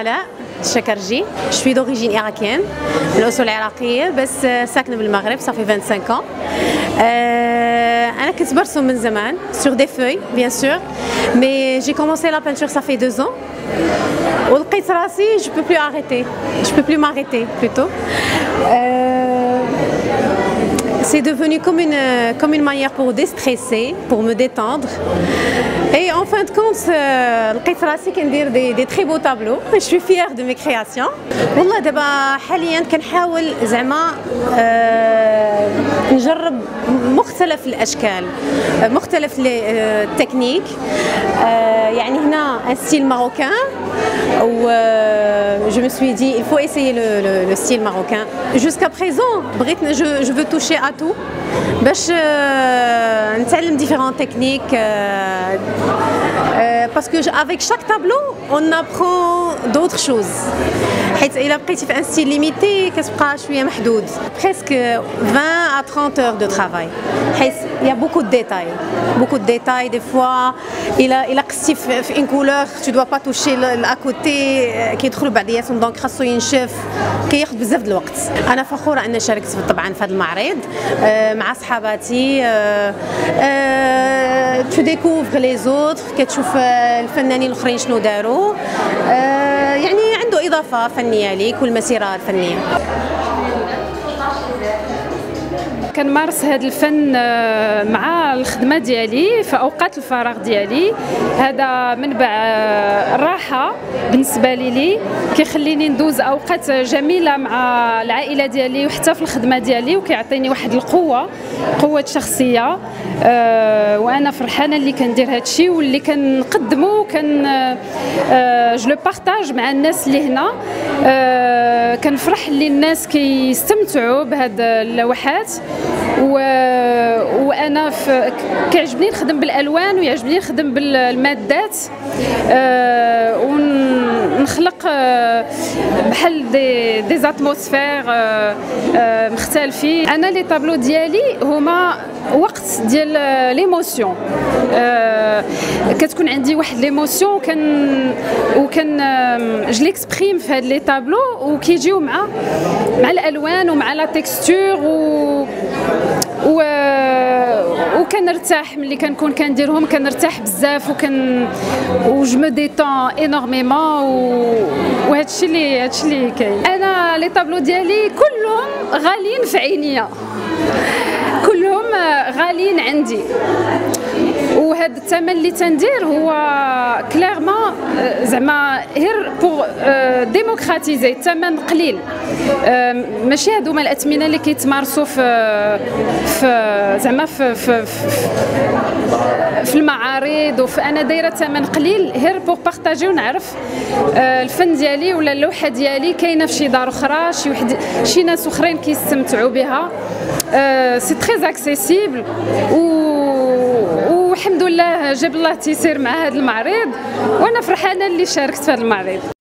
آلاء الشكرجي. Je suis d'origine irakienne من الأصول العراقية بس ساكنة بالمغرب صافي 25 ans. أنا كنت برسم من زمان sur des feuilles bien sûr mais j'ai commencé la peinture ça fait 2 ans. ولقيت راسي je peux plus arrêter, je peux plus m'arrêter plutôt. C'est devenu comme une manière pour déstresser, pour me détendre. Et en fin de compte, لقيت راسي كندير des très beaux tableaux. Je suis fière de mes créations. والله دابا حاليا كنحاول زعما نجرب مختلف الاشكال، مختلف التكنيك. يعني هنا un style marocain où je me suis dit il faut essayer le style marocain. Jusqu'à présent, je veux toucher à tout باش نتعلم différentes techniques parce que avec chaque tableau on apprend d'autres choses. حيت إلا بقيتي في ان ستيل ليميتي كتبقى شويه محدود. presque 20 à 30 heures de travail حيت il y a beaucoup de détails des fois إلا قصتي في une couleur tu dois pas toucher à côté كيدخلوا بعضياتهم دونك خاصو ينشف كياخذ بزاف د الوقت. انا فخوره ان شاركت طبعا في هذا المعرض مع صحاباتي. tu découvres les autres كتشوف الفنانين الاخرين شنو داروا. يعني عنده اضافه فنيه ليك والمسيره الفنيه. كنمارس هذا الفن مع الخدمه ديالي في اوقات الفراغ ديالي. هذا منبع الراحه بالنسبه لي كيخليني ندوز اوقات جميله مع العائله ديالي وحتى في الخدمه ديالي وكيعطيني واحد قوه شخصيه. وانا فرحانه اللي كندير هذا الشيء واللي كنقدمه جو لو بارطاج مع الناس اللي هنا. كنفرح اللي الناس كيستمتعوا بهاد اللوحات وانا كيعجبني نخدم بالالوان ويعجبني نخدم بالمادات ونخلق بحال دي زاتموسفير مختلفين. انا لي طابلو ديالي هما وقت ديال ليموسيون. كتكون عندي واحد ليموسيون وكان جو ليكسبريم في هاد لي طابلو وكيجيو مع الالوان ومع لا تكستور وكنرتاح ملي كنكون كنديرهم. كنرتاح بزاف جو مو ديتون انورميمون وهادشي اللي كاين. انا لي طابلو ديالي كلهم غاليين في عينيا، كلهم غاليين عندي. وهذا الثمن اللي تندير هو كليرمون زعما غير بوغ ديموكراتيزي. الثمن قليل ماشي هادوما الاثمنه اللي كيتمارسوا في زعما في المعارض انا دايره ثمن قليل غير بوغ بارطاجي ونعرف الفن ديالي ولا اللوحه ديالي كاينه في شي دار اخرى شي ناس اخرين كيستمتعوا بها. سي تري اكسيسيبل والحمد لله جاب الله التيسير مع هذا المعرض وانا فرحانه اللي شاركت في هذا المعرض.